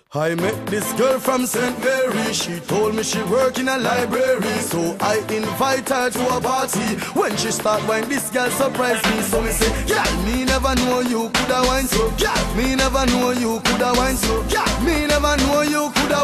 I met this girl from St. Mary. She told me she work in a library, so I invite her to a party. When she start wine, this girl surprised me. So me say, yeah, me never know you coulda wine so. Yeah, me never know you coulda wine so. Yeah, me never know you coulda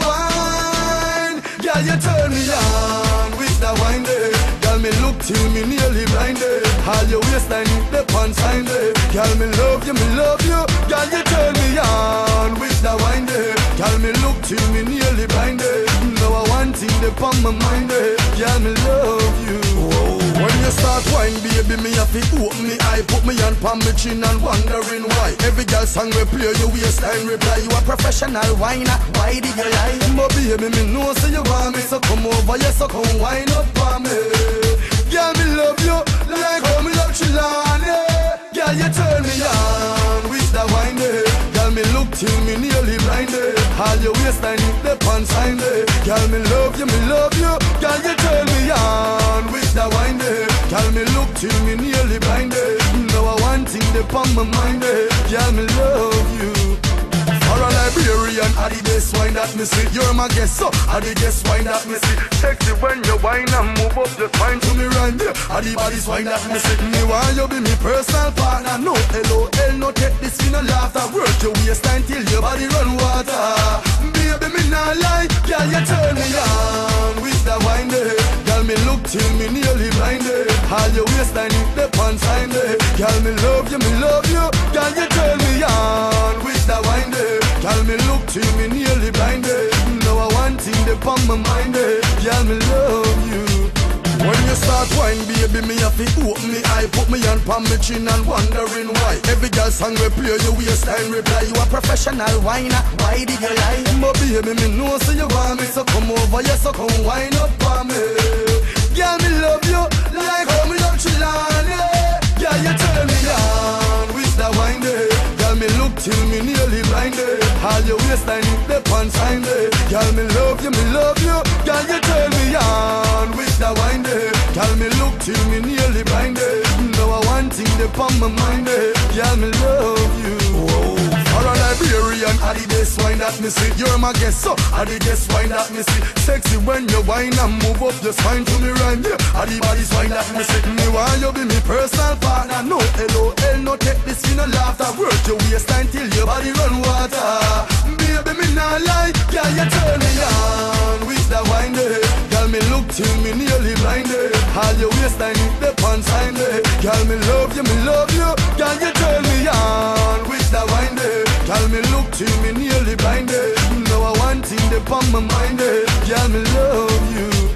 wine. Yeah, you turn me on with the wine there. Girl, me look till me nearly blinded. All your waistline the pants sign there. Girl, me love you, me love you. Girl, you turn me on with the wine there. Girl, me look till me nearly blinded. Now I want thing they on my mind there. Girl, me love you. Whoa. When you start wine, baby, me have to open me eye. Put me on palm me chin and wondering why. Every girl song we play, your waistline reply. You a professional whiner, why did you lie? But baby, me know so you want me. So come over, yes, so come wine up for me. Girl, me love you like how me love Chilani. Girl, you turn me on with the wine there. Girl, me look till me nearly blinded. All your waistline the pants sign there. Girl, me love you, me love you. Girl, you turn me on with the wine there. Girl, me look till me nearly blinded. Now I want thing they on my mind there. Girl, me love you. For a Liberian, I the best wine that me see. You're my guest, so I the best wine that me see. Sexy when you wine and move up, just fine to me right there. I the baddest wine that me see. Me want you be me personal partner. No LOL, no take this, me no laughter. Work your waistline till your body run water. Baby, me not lie, girl, you turn me on with the wine there. Girl, me look till me nearly blinded. All your waistline the pants sign there. Girl, me love you, me love you. Girl, you turn me on with the wine there. Girl, me look till me nearly blinded. Now I want thing they on my mind there. Girl, me love you. When you start wine, baby, me have to open me eye. Put me on palm me chin and wondering why. Every girl song we play, your waistline reply. You a professional whiner, why did you lie? But baby, me know so you want me. So come over, yes, so come wine up for me. Girl, me love you like how me love Chilani. Girl, you turn me on with the wine there. Girl, me look till me nearly blinded. All your waistline the pants sign there. Girl, me love you, me love you. Girl, you turn me on with the wine there. Girl, me look till me nearly blinded. Now I want thing they on my mind there. Girl, me love you. Whoa. For a Liberian, I the best wine that me see. You're my guest, so I the best wine that me see. Sexy when you wine and move up, just fine to me right there. I the baddest wine that me see. Me want you be me personal partner. No LOL, no take this, me no laughter. Work your waistline till your body run water. Baby, me not lie, girl, you turn me on with the wine there. Girl, me look till me nearly blinded. All your waistline the pants sign there. Girl, me love you, me love you. Girl, you turn me on with the wine there. Girl, me look till me nearly blinded. Now I want thing they on my mind there. Girl, me love you.